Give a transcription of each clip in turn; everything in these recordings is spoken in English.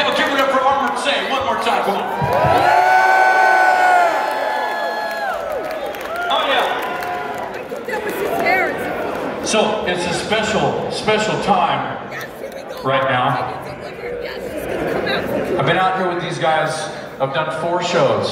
Now give it up for Armored Saint one more time, come on. Oh yeah. So it's a special time right now. I've been out here with these guys. I've done 4 shows.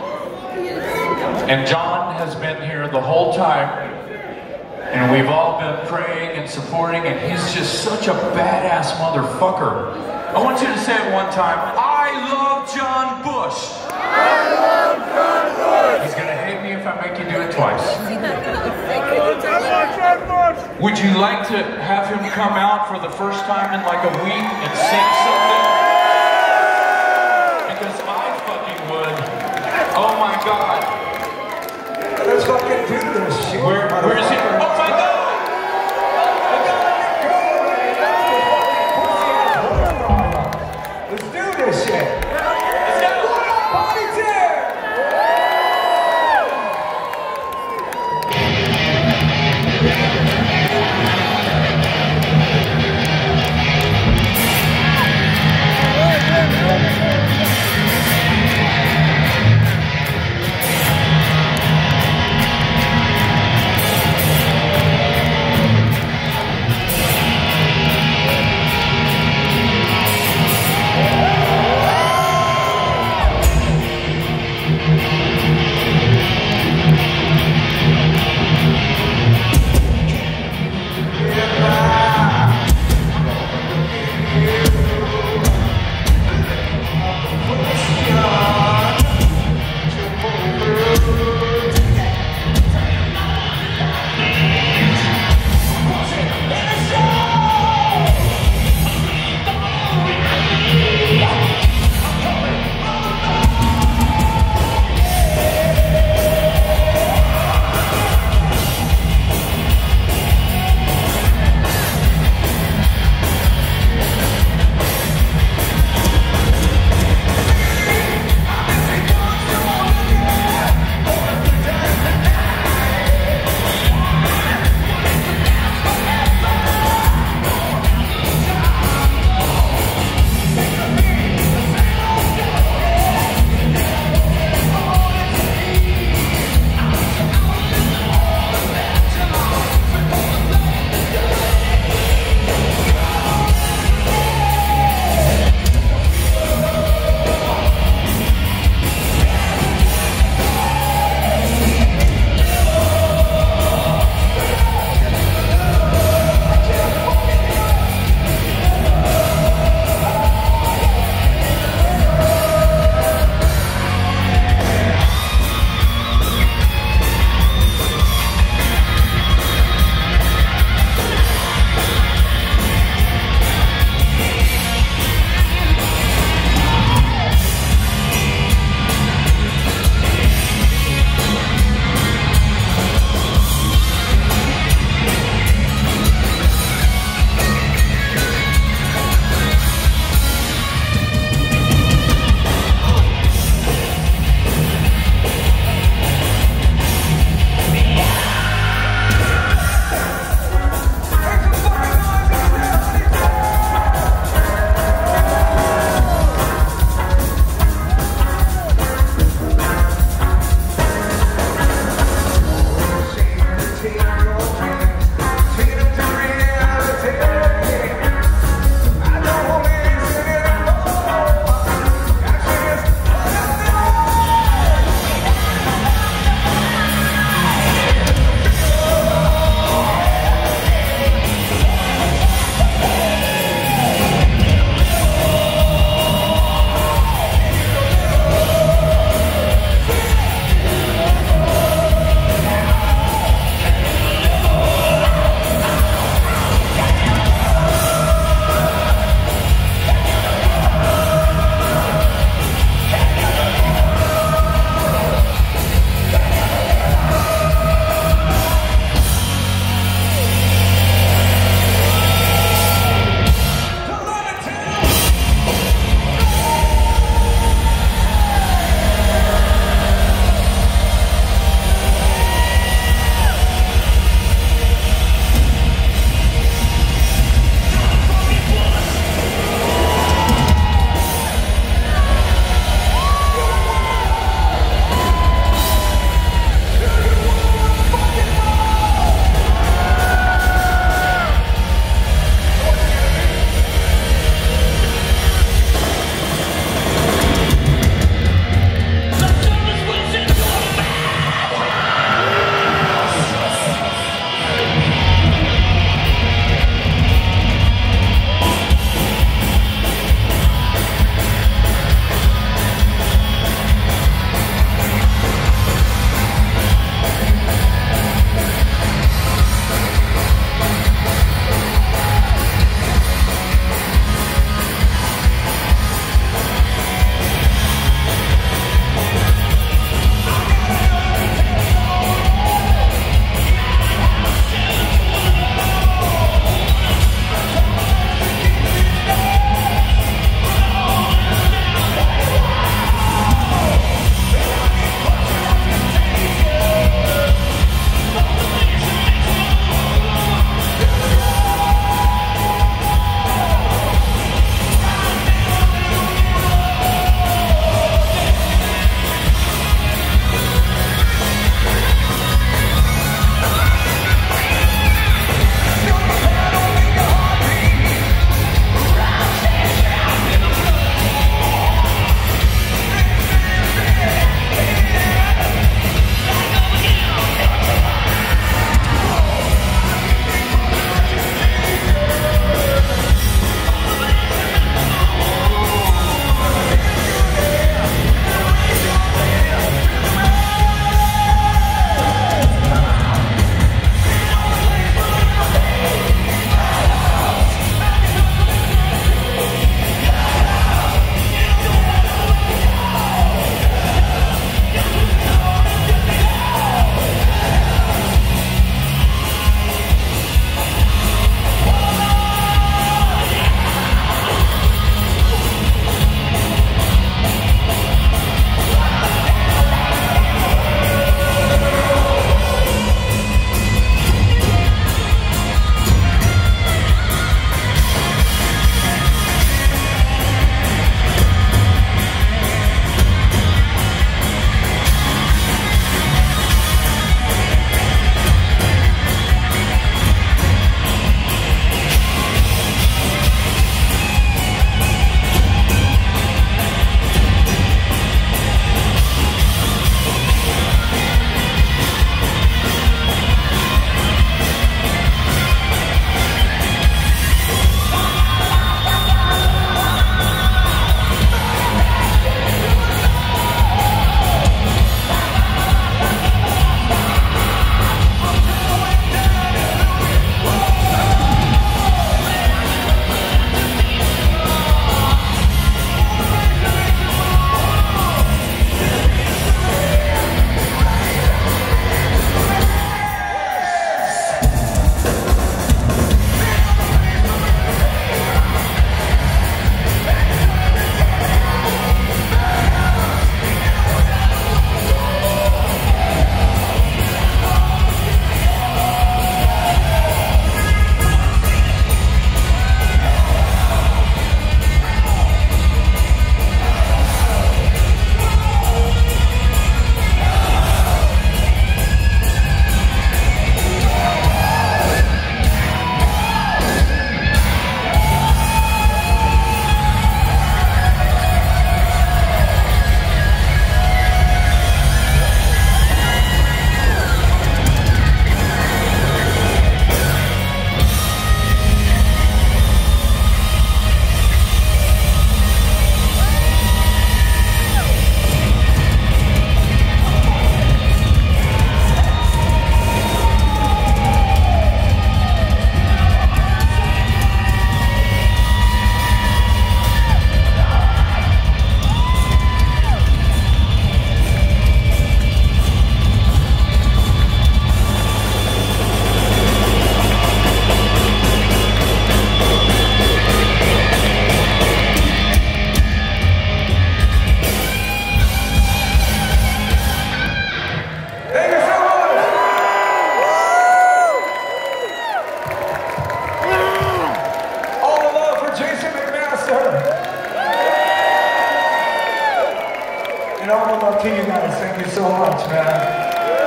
And John has been here the whole time. And we've all been praying and supporting, and he's just such a badass motherfucker. I want you to say it one time. I love John Bush. I love John Bush. He's gonna hate me if I make you do it twice. Would you like to have him come out for the first time in like a week and sing something? Because I fucking would. Oh my God. Let's fucking do this shit. Where is he? Oh my God! Let's do this shit. Let's go! Party tear!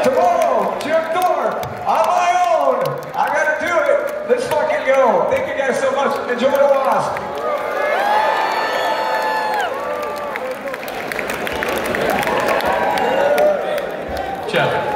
Tomorrow, Jim Thorpe, on my own. I gotta do it. Let's fucking go. Thank you guys so much. Enjoy the Wasp. Jeff.